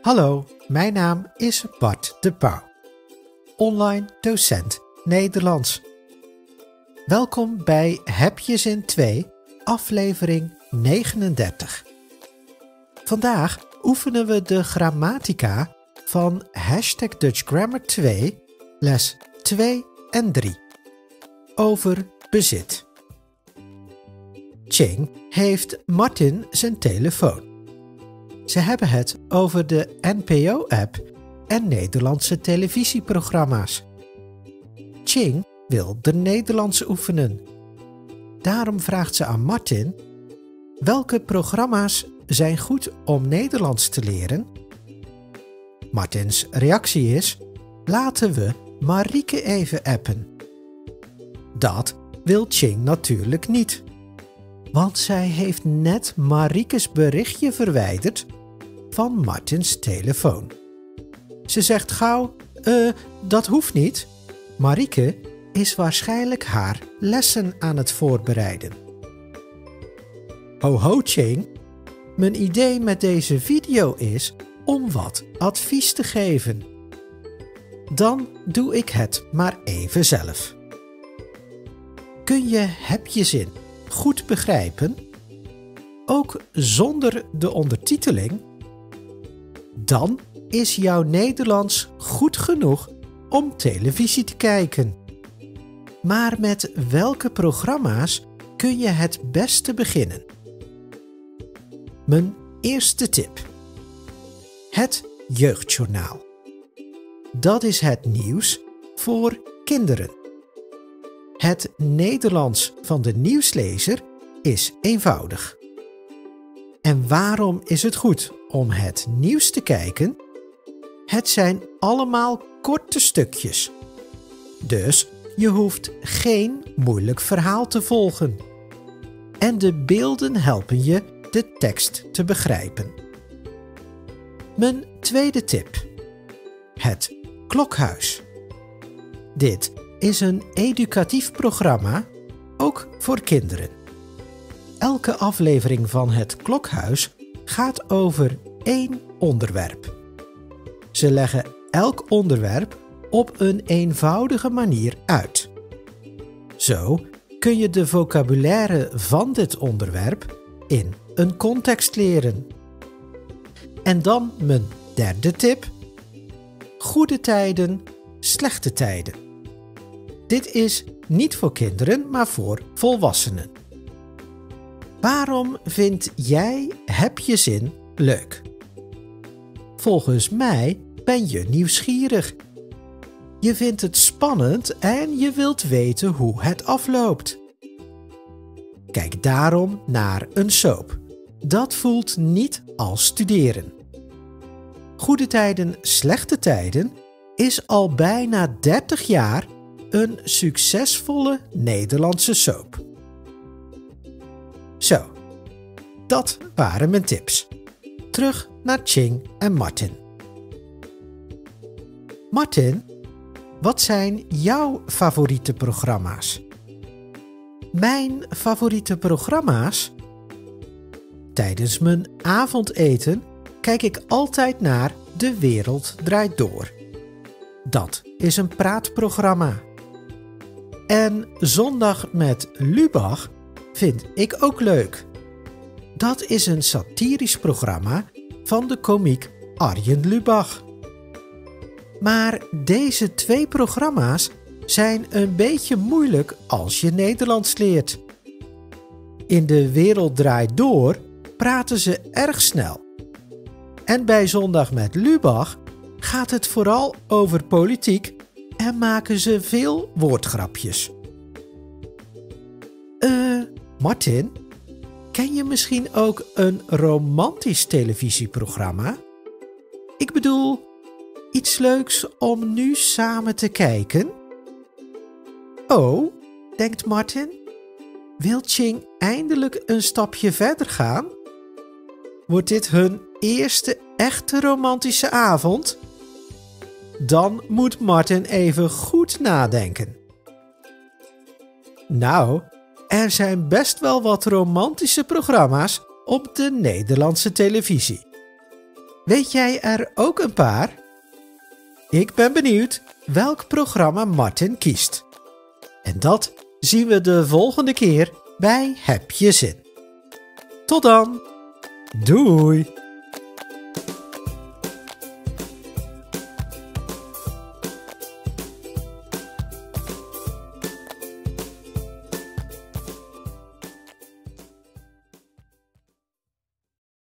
Hallo, mijn naam is Bart de Pauw, online docent Nederlands. Welkom bij Heb je zin 2, aflevering 39. Vandaag oefenen we de grammatica van #DutchGrammar2, les 2 en 3, over bezit. Ching heeft Martin zijn telefoon. Ze hebben het over de NPO-app en Nederlandse televisieprogramma's. Ching wil de Nederlands oefenen. Daarom vraagt ze aan Martin: welke programma's zijn goed om Nederlands te leren? Martins reactie is: laten we Marieke even appen. Dat wil Ching natuurlijk niet, want zij heeft net Marieke's berichtje verwijderd van Martins telefoon. Ze zegt gauw: dat hoeft niet. Marieke is waarschijnlijk haar lessen aan het voorbereiden. Ho Ching, mijn idee met deze video is om wat advies te geven. Dan doe ik het maar even zelf. Kun je heb je zin goed begrijpen, ook zonder de ondertiteling? Dan is jouw Nederlands goed genoeg om televisie te kijken. Maar met welke programma's kun je het beste beginnen? Mijn eerste tip: het Jeugdjournaal. Dat is het nieuws voor kinderen. Het Nederlands van de nieuwslezer is eenvoudig. En waarom is het goed om het nieuws te kijken? Het zijn allemaal korte stukjes. Dus je hoeft geen moeilijk verhaal te volgen. En de beelden helpen je de tekst te begrijpen. Mijn tweede tip: het Klokhuis. Dit is een educatief programma, ook voor kinderen. Elke aflevering van het Klokhuis gaat over één onderwerp. Ze leggen elk onderwerp op een eenvoudige manier uit. Zo kun je de vocabulaire van dit onderwerp in een context leren. En dan mijn derde tip: goede tijden, slechte tijden. Dit is niet voor kinderen, maar voor volwassenen. Waarom vind jij heb je zin leuk? Volgens mij ben je nieuwsgierig. Je vindt het spannend en je wilt weten hoe het afloopt. Kijk daarom naar een soap. Dat voelt niet als studeren. Goede tijden, slechte tijden is al bijna 30 jaar een succesvolle Nederlandse soap. Zo, dat waren mijn tips. Terug naar Ching en Martin. Martin, wat zijn jouw favoriete programma's? Mijn favoriete programma's? Tijdens mijn avondeten kijk ik altijd naar De Wereld Draait Door. Dat is een praatprogramma. En Zondag met Lubach vind ik ook leuk. Dat is een satirisch programma van de komiek Arjen Lubach. Maar deze twee programma's zijn een beetje moeilijk als je Nederlands leert. In De Wereld Draait Door praten ze erg snel. En bij Zondag met Lubach gaat het vooral over politiek en maken ze veel woordgrapjes. Martin, ken je misschien ook een romantisch televisieprogramma? Ik bedoel, iets leuks om nu samen te kijken? Oh, denkt Martin, wil Ching eindelijk een stapje verder gaan? Wordt dit hun eerste echte romantische avond? Dan moet Martin even goed nadenken. Nou, er zijn best wel wat romantische programma's op de Nederlandse televisie. Weet jij er ook een paar? Ik ben benieuwd welk programma Martin kiest. En dat zien we de volgende keer bij Heb je zin. Tot dan. Doei!